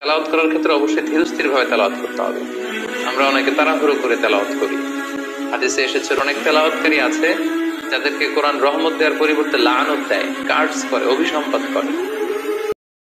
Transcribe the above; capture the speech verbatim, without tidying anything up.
তেলাওয়াত করার ক্ষেত্রে অবশ্যই ধীরস্থির ভাবে তেলাওয়াত করতে হবে। আমরা অনেকে তাড়াহুড়ো করে তেলাওয়াত করি। হাদিসে এসেছে অনেক তেলাওয়াতকারী আছে যাদেরকে কোরআন রহমত দেওয়ার পরিবর্তে লানত দেয়, কার্ডস করে, অভিসম্পাত করে।